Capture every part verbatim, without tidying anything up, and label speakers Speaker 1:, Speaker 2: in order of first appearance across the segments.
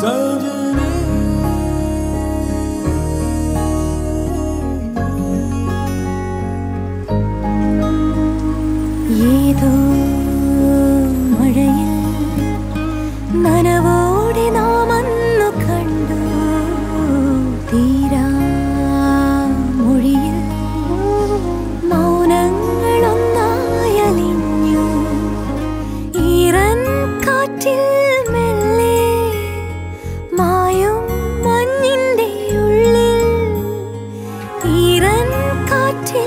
Speaker 1: ഏതോ മഴയിൽ നനവോടെ നാം അന്നു കണ്ടു തീരാ മൊഴിയിൽ മൗനങ്ങളൊന്നായലിഞ്ഞു ഈറൻ കാറ്റിൽ മെല്ലെ മായും മഞ്ഞിന്റെ ഉള്ളിൽ ഈറൻ കാറ്റിൽ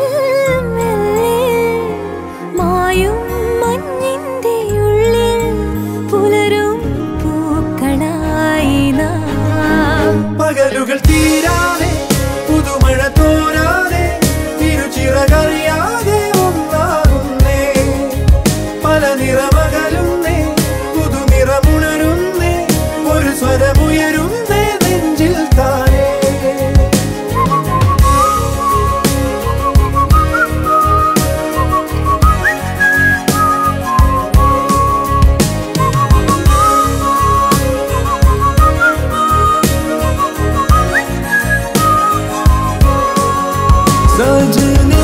Speaker 2: പകലുകൾ തീരാതെ പുതുമഴ തോരാതെ തിരുച്ചിറകറിയാതെ ഒന്നാകുന്നേ പല നിറമകലുന്നേ പുതുനിറമുണരുന്നേ ഒരു സ്വരമുയരുന്നേ നെഞ്ചിൽ താനേ सजने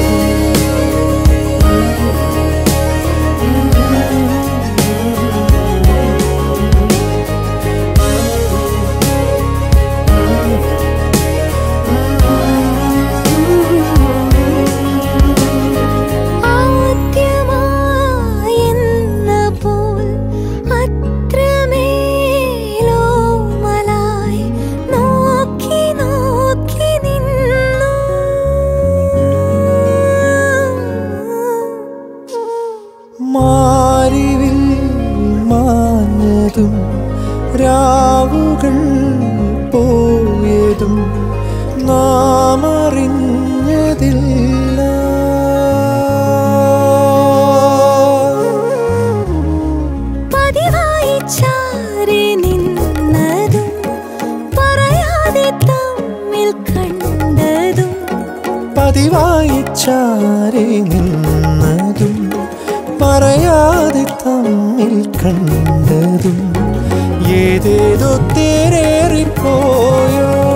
Speaker 2: മാറിവിൽ മാഞ്ഞതും രാവുകൾ പോയതും നാം അറിഞ്ഞതില്ല
Speaker 1: പതിവായി ചാരി നിന്നതും പറയാതെ തമ്മിൽ കണ്ടതും
Speaker 2: പതിവായി ചാരി നിന്നതും പറയാതെ തമ്മിൽ കണ്ടതും ഏതേതോ തേരേറിപ്പോയോ